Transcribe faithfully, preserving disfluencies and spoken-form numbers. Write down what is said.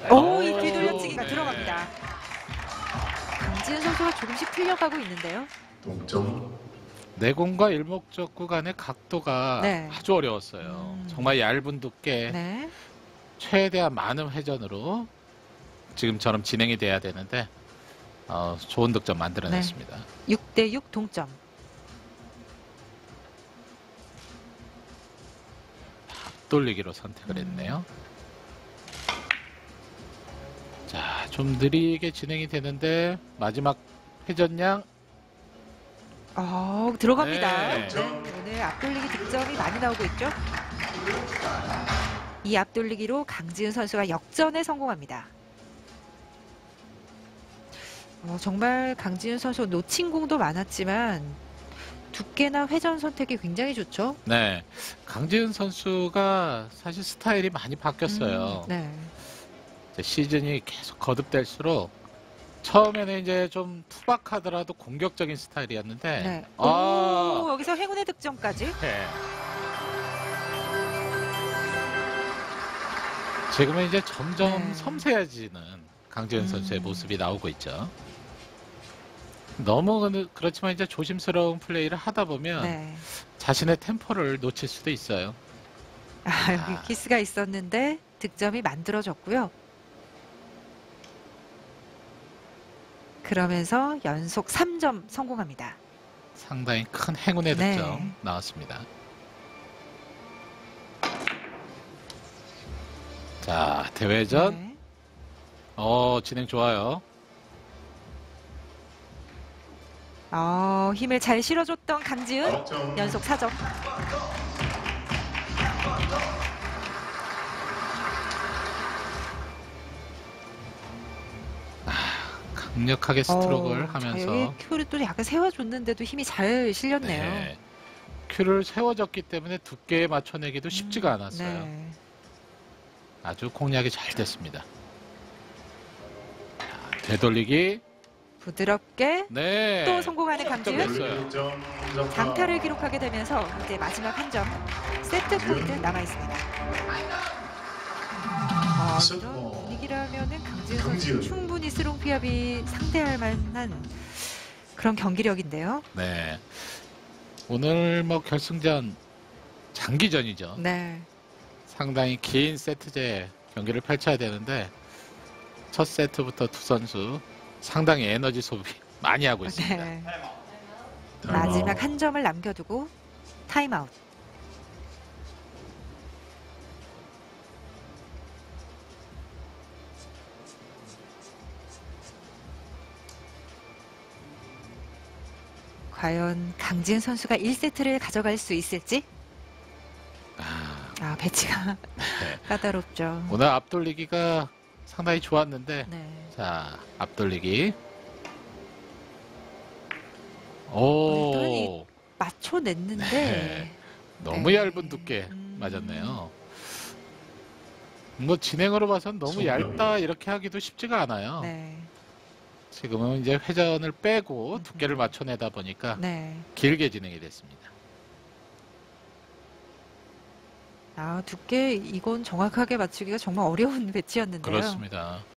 오, 이 오, 뒤돌려치기가 네. 들어갑니다. 강지은 선수가 조금씩 풀려가고 있는데요. 동점. 내공과 일목적 구간의 각도가 네. 아주 어려웠어요. 음. 정말 얇은 두께, 네. 최대한 많은 회전으로 지금처럼 진행이 돼야 되는데 어, 좋은 득점 만들어냈습니다. 육 대 육 동점. 돌리기로 선택을 했네요. 자, 좀 느리게 진행이 되는데 마지막 회전량 어, 들어갑니다. 네. 네, 오늘 앞돌리기 득점이 많이 나오고 있죠. 이 앞돌리기로 강지은 선수가 역전에 성공합니다. 어, 정말 강지은 선수 놓친 공도 많았지만 두께나 회전 선택이 굉장히 좋죠. 네, 강지은 선수가 사실 스타일이 많이 바뀌었어요. 음, 네. 이제 시즌이 계속 거듭될수록 처음에는 이제 좀 투박하더라도 공격적인 스타일이었는데 네. 아, 오, 여기서 행운의 득점까지. 네. 지금은 이제 점점 네. 섬세해지는 강지은 선수의 음. 모습이 나오고 있죠. 너무 그- 그렇지만 이제 조심스러운 플레이를 하다 보면 네. 자신의 템포를 놓칠 수도 있어요. 아, 여기 아. 키스가 있었는데 득점이 만들어졌고요. 그러면서 연속 삼 점 성공합니다. 상당히 큰 행운의 네. 득점 나왔습니다. 자, 대회전. 네. 어, 진행 좋아요. 어, 힘을 잘 실어줬던 강지은 아홉 점. 연속 사 점. 강력하게 스트로크를 어, 자, 하면서 여기 큐를 또 약간 세워줬는데도 힘이 잘 실렸네요. 네, 큐를 세워졌기 때문에 두께에 맞춰내기도 쉽지가 않았어요. 네. 아주 공략이 잘 됐습니다. 자, 되돌리기. 부드럽게 네. 또 성공하는 강지은. 됐어요. 일 점. 삼 점. 장타를 기록하게 되면서 이제 마지막 한 점 세트 포인트 남아 있습니다. 어, 이런 분위기라면은 강지은 선수 강지은. 충분히 스롱피압이 상대할 만한 그런 경기력인데요. 네. 오늘 뭐 결승전 장기전이죠. 네. 상당히 긴 세트제 경기를 펼쳐야 되는데 첫 세트부터 두 선수 상당히 에너지 소비 많이 하고 있습니다. 네. 타임아웃. 마지막 한 점을 남겨두고 타임아웃. 과연 강지은 선수가 일 세트를 가져갈 수 있을지? 아, 아, 배치가 네. 까다롭죠. 오늘 앞돌리기가 상당히 좋았는데 네. 자, 앞돌리기. 어, 일단은 오, 맞춰냈는데 네. 너무 네. 얇은 두께 음. 맞았네요. 뭐 진행으로 봐선 너무 성공. 얇다 이렇게 하기도 쉽지가 않아요. 네. 지금은 이제 회전을 빼고 두께를 맞춰내다 보니까 네. 길게 진행이 됐습니다. 아, 두께 이건 정확하게 맞추기가 정말 어려운 배치였는데요. 그렇습니다.